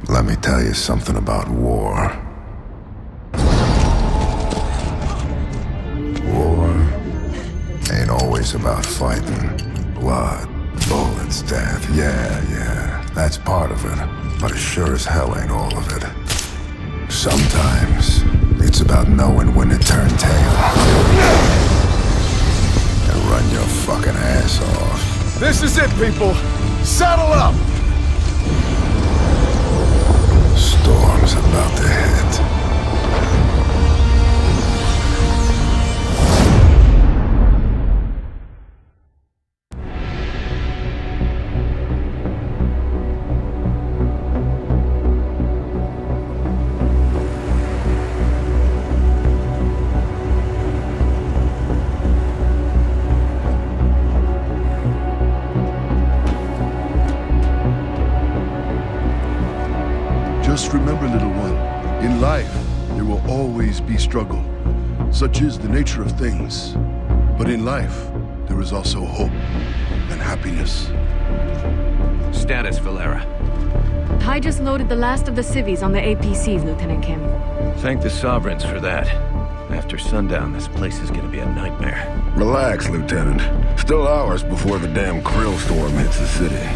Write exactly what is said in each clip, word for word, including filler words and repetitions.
Let me tell you something about war. War ain't always about fighting. Blood, bullets, death, yeah, yeah, that's part of it. But it sure as hell ain't all of it. Sometimes, it's about knowing when to turn tail. And run your fucking ass off. This is it, people! Saddle up! Storm's about to hit. Just remember, little one, in life, there will always be struggle. Such is the nature of things. But in life, there is also hope and happiness. Status, Valera. I just loaded the last of the civvies on the A P Cs, Lieutenant Kim. Thank the Sovereigns for that. After sundown, this place is gonna be a nightmare. Relax, Lieutenant. Still hours before the damn krill storm hits the city.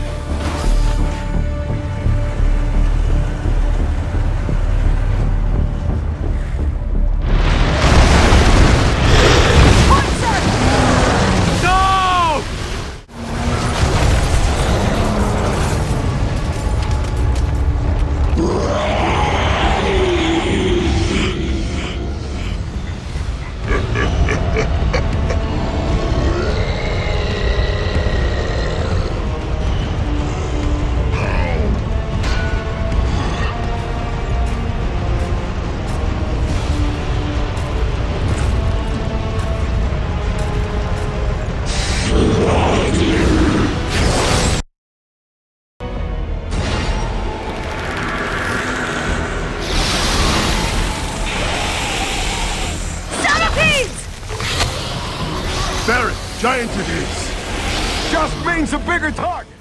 Barret, giant it is! Just means a bigger target!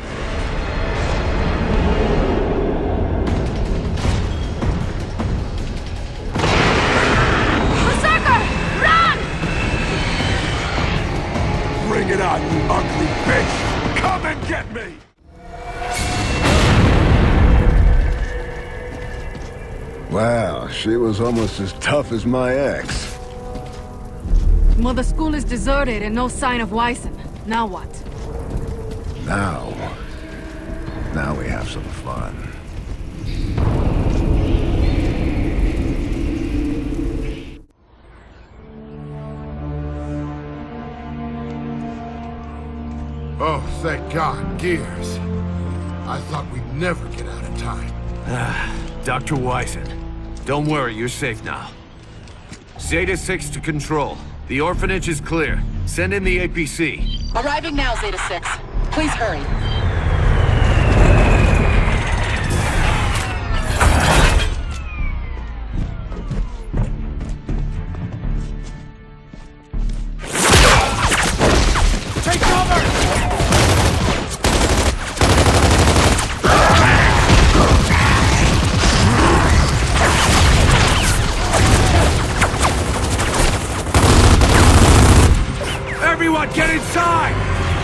Berserker! Run! Bring it on, you ugly bitch! Come and get me! Wow, she was almost as tough as my ex. Well, the school is deserted and no sign of Wyson. Now what? Now... Now we have some fun. Oh, thank God, gears. I thought we'd never get out in time. Ah, Doctor Wyson. Don't worry, you're safe now. Zeta six to control. The orphanage is clear. Send in the A P C. Arriving now, Zeta six. Please hurry. Take cover! Everyone, get inside!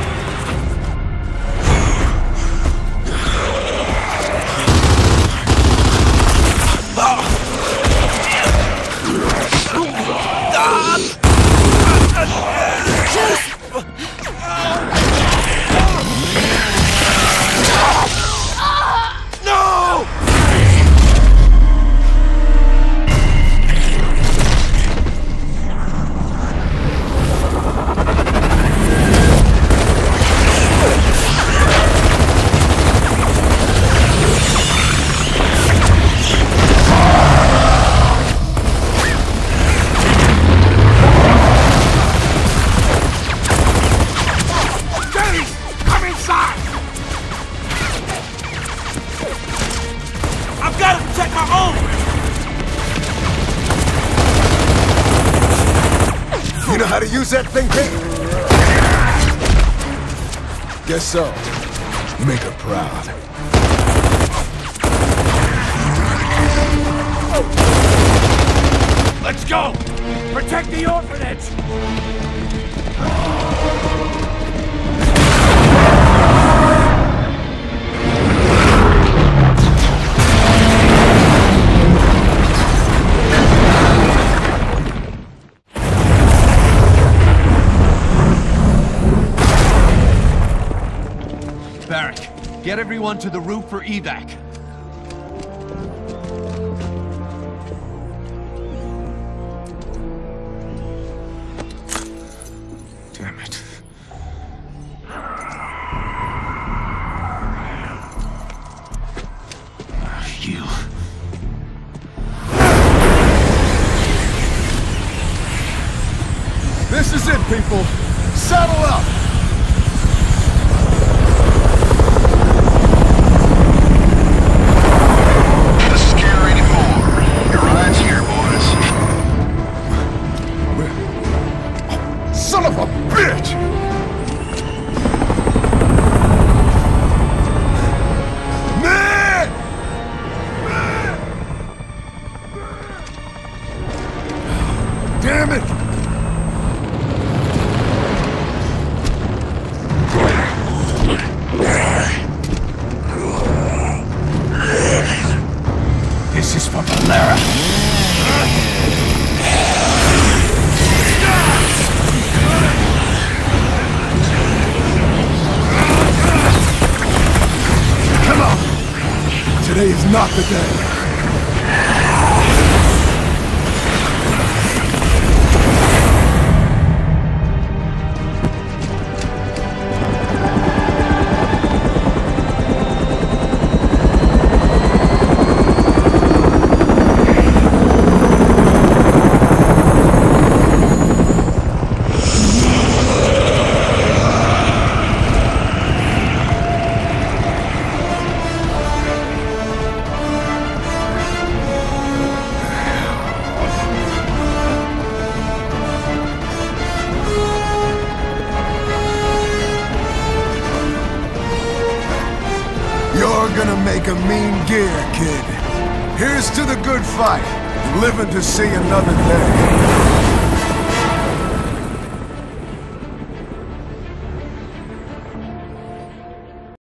You know how to use that thing, kid? Guess so. Make her proud. Protect the orphanage! Barrack, get everyone to the roof for evac. Damn it. You. This is it, people! Saddle up! Son of a bitch! Man! Damn it! This is for Valera. Come on! Today is not the day. You're gonna make a mean gear, kid. Here's to the good fight, living to see another day.